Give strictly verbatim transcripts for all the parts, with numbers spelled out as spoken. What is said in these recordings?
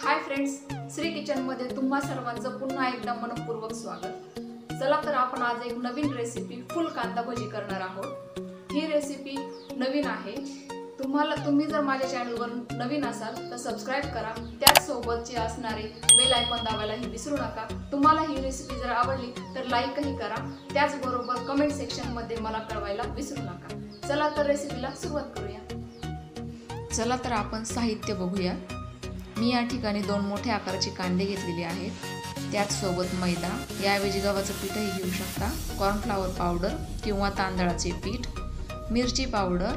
Hi friends, Shri kitchen मध्ये तुम्हा सर्वांचं पुन्हा एकदा मनपूर्वक स्वागत। चला तर आपण आज एक नवीन रेसिपी फुल कांदा भजी करणार आहोत। ही रेसिपी नवीन आहे। तुम्हाला तुम्ही जर माझ्या चॅनलवर नवीन असाल तर सबस्क्राइब करा, त्याच सोबतचे असणारे बेल आयकॉन दाबायलाही विसरू नका। तुम्हाला ही रेसिपी जर आवडली तर लाईकही करा, त्याच बरोबर कमेंट सेक्शन मध्ये मला कळवायला विसरू नका। चला तर रेसिपीला सुरुवात करूया। चला तर आपण साहित्य बघूया। मी या ठिकाणी दोन मोठे आकाराचे कांदे घेतलेले आहेत, त्याच सोबत मैदा, याऐवजी गव्हाचं पीठही घेऊ शकता, कॉर्नफ्लॉवर पावडर किंवा तांदळाचे पीठ, मिरची पावडर,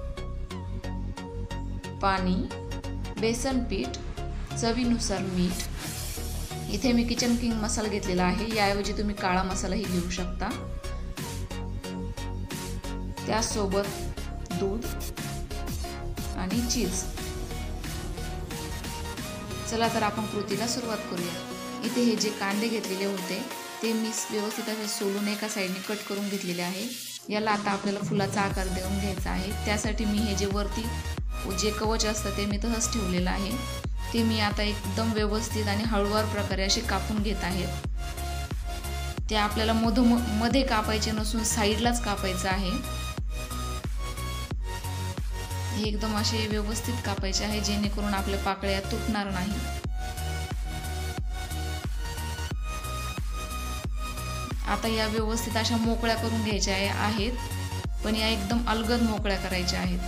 पाणी, बेसन पीठ, चवीनुसार मीठ। इथे मी किचन किंग मसाला घेतलेला आहे, याऐवजी तुम्ही काळा मसालाही घेऊ शकता। त्याच सोबत दूध आणि चीज। चला तर आपण कृतीला सुरुवात करूया। इथे हे जे कांदे घेतलेले होते ते मी व्यवस्थित असे सोलून एका साईडने कट करून घेतलेले आहे। याला आता आपल्याला फुलाचा आकार देऊन घ्यायचा आहे। त्यासाठी मी हे जे वरती जे कवच असतं ते मी तसंच ठेवलेलं आहे, ते मी आता एकदम व्यवस्थित आणि हळूवार प्रकारे असे कापून घेत आहे। ते आपल्याला मध मध्ये कापायचे नसून साईडलाच कापायचं आहे। हे एकदम असे व्यवस्थित कापायचे आहे, जेणेकरून आपल्या पाकळ्या तुटणार नाही। आता या व्यवस्थित अशा मोकळ्या करून घ्यायच्या आहेत, पण या एकदम अलगद मोकळ्या करायच्या आहेत।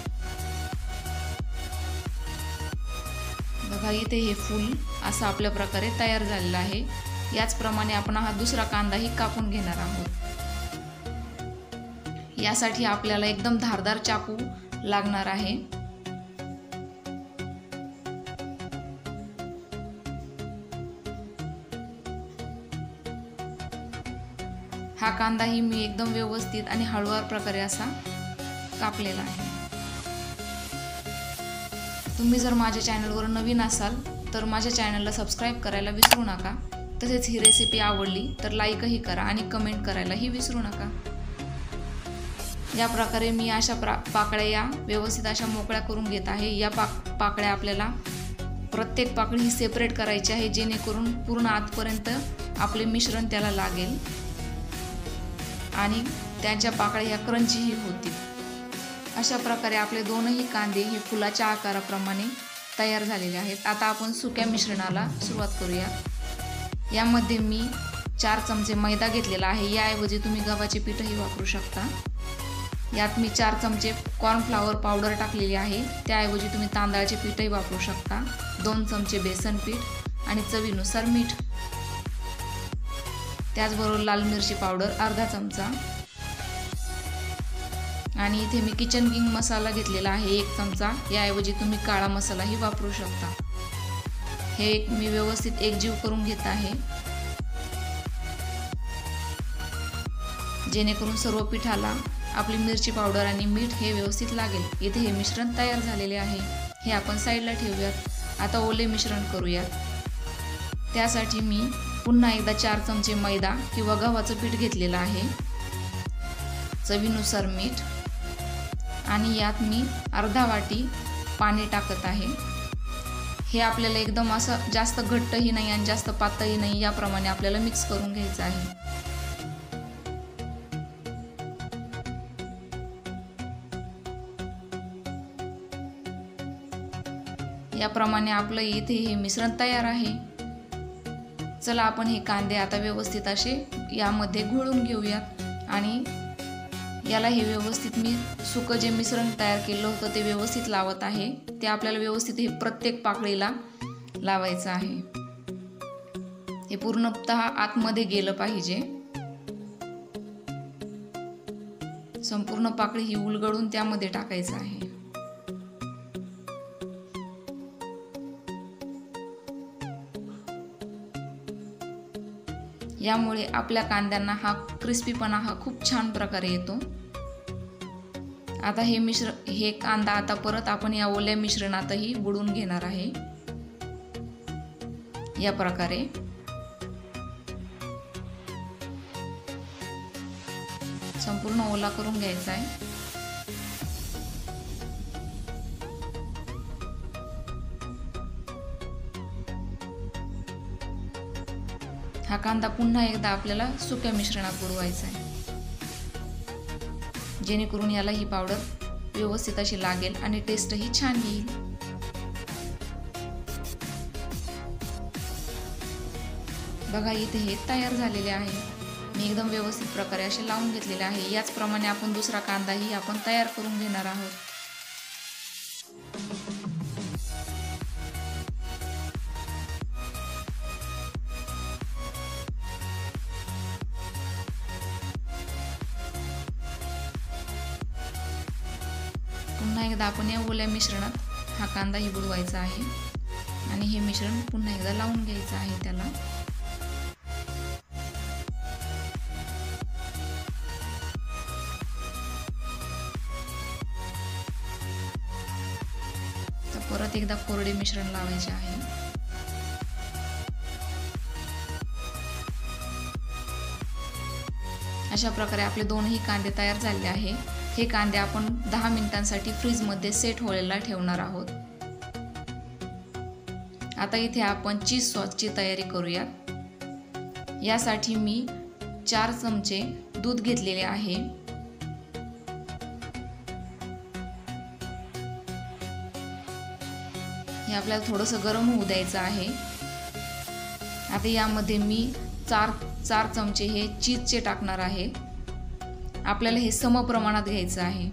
बघा, इथे हे फूल असं आपल्या प्रकारे तयार झालेलं आहे। याचप्रमाणे आपण हा दुसरा कांदाही कापून घेणार आहोत। यासाठी आपल्याला एकदम धारदार चाकू लागणार आहे। हा कांदाही मी एकदम व्यवस्थित आणि हळूवार प्रकारे असा कापलेला आहे। तुम्ही जर माझ्या चॅनलवर नवीन असाल तर माझ्या चॅनलला सबस्क्राइब करायला विसरू नका। तसेच ही रेसिपी आवडली तर लाईकही करा आणि कमेंट करायलाही विसरू नका। या प्रकारे मी अशा पाकळ्या या व्यवस्थित अशा मोकळ्या करून घेत आहे। या पाक पाकळ्या आपल्याला प्रत्येक पाकळी ही सेपरेट करायची आहे, जेणेकरून पूर्ण आतपर्यंत आपले मिश्रण त्याला लागेल आणि त्यांच्या पाकळ्या ह्या क्रंचीही होतील। अशा प्रकारे आपले दोनही कांदे हे फुलाच्या आकाराप्रमाणे तयार झालेले आहेत। आता आपण सुक्या मिश्रणाला सुरुवात करूया। यामध्ये मी चार चमचे मैदा घेतलेला आहे, याऐवजी तुम्ही गव्हाचे पीठही वापरू शकता। यात मी चार चमचे कॉर्नफ्लॉवर पावडर टाकलेली आहे, त्याऐवजी तुम्ही तांदळाचे पीठही वापरू शकता। दोन चमचे बेसन पीठ आणि चवीनुसार मीठ, त्याचबरोबर लाल मिरची पावडर अर्धा चमचा, आणि इथे मी किचन किंग मसाला घेतलेला आहे एक चमचा, याऐवजी तुम्ही काळा मसालाही वापरू शकता। हे मी व्यवस्थित एकजीव करून घेत आहे, जेणेकरून सर्व पिठाला आपली मिरची पावडर आणि मीठ हे व्यवस्थित लागेल। इथे हे मिश्रण तयार झालेले आहे, हे आपण साईडला ठेवूयात। आता ओले मिश्रण करूयात। त्यासाठी मी पुन्हा एकदा चार चमचे मैदा किंवा गव्हाचं पीठ घेतलेलं आहे, चवीनुसार मीठ, आणि यात मी अर्धा वाटी पाणी टाकत आहे। हे आपल्याला एकदम असं जास्त घट्टही नाही आणि जास्त पातळही नाही, याप्रमाणे आपल्याला मिक्स करून घ्यायचं आहे। याप्रमाणे आपलं इथे हे मिश्रण तयार आहे। चला आपण हे कांदे आता व्यवस्थित असे यामध्ये घोळून घेऊयात आणि याला हे व्यवस्थित मी सुकं जे मिश्रण तयार केलं होतं ते व्यवस्थित लावत आहे। ते आपल्याला व्यवस्थित हे प्रत्येक पाकळीला लावायचं आहे। हे पूर्णतः आतमध्ये गेलं पाहिजे। संपूर्ण पाकळी ही उलगडून त्यामध्ये टाकायचं आहे। यामुळे आपल्या कांद्यांना हा क्रिस्पीपणा हा खूप छान प्रकारे येतो। आता हे मिश्र हे कांदा आता परत आपण या ओल्या मिश्रणातही बुडवून घेणार आहे। या प्रकारे संपूर्ण ओला करून घ्यायचा आहे। हा कांदा पुन्हा एकदा आपल्याला सुक्या मिश्रणात बुडवायचा आहे, जेणेकरून याला ही पावडर व्यवस्थित अशी लागेल आणि टेस्टही छान येईल. बघा इथे हे तयार झालेले आहे. मी एकदम व्यवस्थित प्रकारे असे लावून घेतलेले आहे. याचप्रमाणे आपण दुसरा कांदाही आपण तयार करून घेणार आहोत. पुन्हा एकदा आपण या ओल्या मिश्रणात हा कांदाही बुडवायचा आहे आणि हे मिश्रण पुन्हा एकदा लावून घ्यायचं आहे त्याला. तर परत एकदा कोरडे मिश्रण लावायचे आहे. अशा प्रकारे आपले दोनही कांदे तयार झाले आहे. हे कांदे आपण दहा मिनिटांसाठी फ्रीजमध्ये सेट व्हायला ठेवणार आहोत. आता इथे आपण चीज सॉसची तयारी करूयात. यासाठी मी चार चमचे दूध घेतलेले आहे. हे आपल्याला थोडंसं गरम होऊ द्यायचं आहे. आता यामध्ये मी चार चार चमचे हे चीजचे टाकणार आहे. आपल्याला हे सम प्रमाणात घ्यायचं आहे.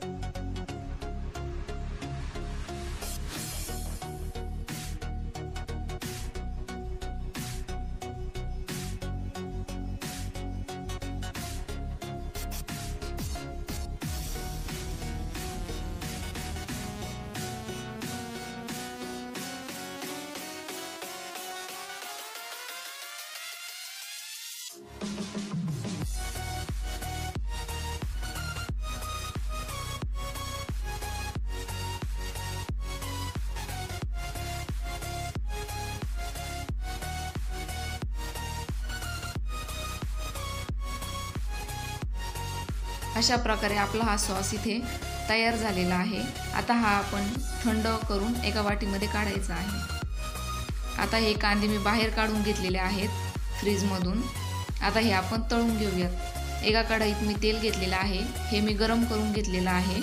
अशा प्रकारे आपला हा सॉस इथे तयार झालेला आहे. आता हा आपण थंड करून एका वाटीमध्ये काढायचा आहे. आता हे कांदे मी बाहेर काढून घेतलेले आहेत फ्रीजमधून. आता हे आपण तळून घेऊयात. एका कढईत मी तेल घेतलेलं आहे. हे मी गरम करून घेतलेलं आहे.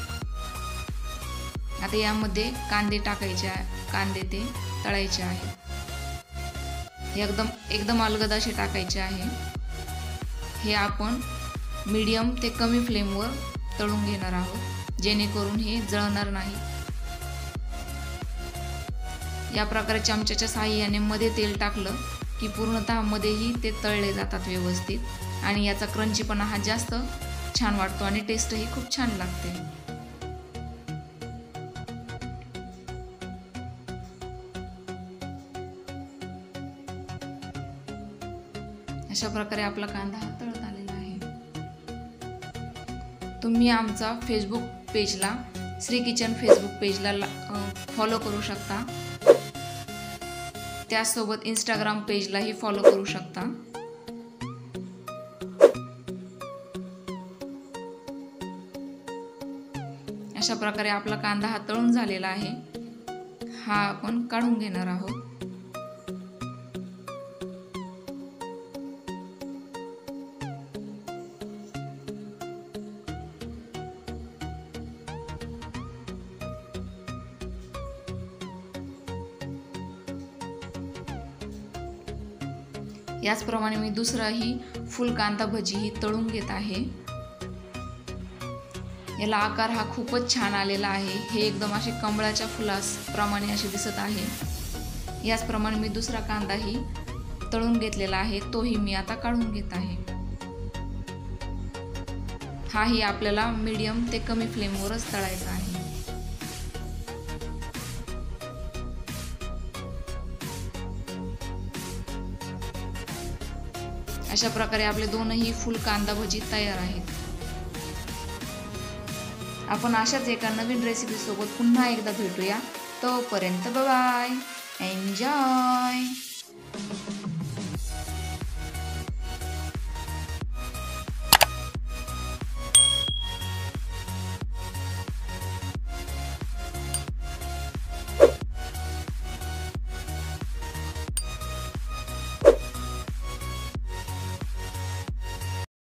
आता यामध्ये कांदे टाकायचे आहे. कांदे ते तळायचे आहे. हे एकदम एकदम अलगद असे टाकायचे आहे. हे आपण मीडियम ते कमी फ्लेमवर तळून घेणार आहोत, जेणेकरून हे जळणार नाही. या प्रकारे चमच्याच्या साहाय्याने मध्ये तेल टाकलं की पूर्णतः मध्येही ते तळले जातात व्यवस्थित आणि याचा क्रंचीपणा हा जास्त छान वाटतो आणि टेस्टही खूप छान लागते. अशा प्रकारे आपला कांदा हा तळत आलेला आहे. तुम्ही आमचा फेसबुक पेजला श्री किचन फेसबुक पेजला फॉलो करू शकता. त्यासोबत इंस्टाग्राम पेजलाही फॉलो करू शकता. अशा प्रकारे आपला कांदा हा तळून झालेला आहे. हा आपण काढून घेणार आहोत. याचप्रमाणे मी दुसराही फुल कांदा भजी ही तळून घेत आहे. याला आकार हा खूपच छान आलेला आहे. हे एकदम असे कमळाच्या फुलाप्रमाणे असे दिसत आहे. याचप्रमाणे मी दुसरा कांदाही तळून घेतलेला आहे. तोही मी आता काढून घेत आहे. हाही आपल्याला मीडियम ते कमी फ्लेमवरच तळायचा आहे. अशा प्रकारे आपले दोनही फुल कांदा भजी तयार आहेत. आपण अशाच एका नवीन रेसिपी सोबत पुन्हा एकदा भेटूया. तोपर्यंत बाय बाय, एन्जॉय.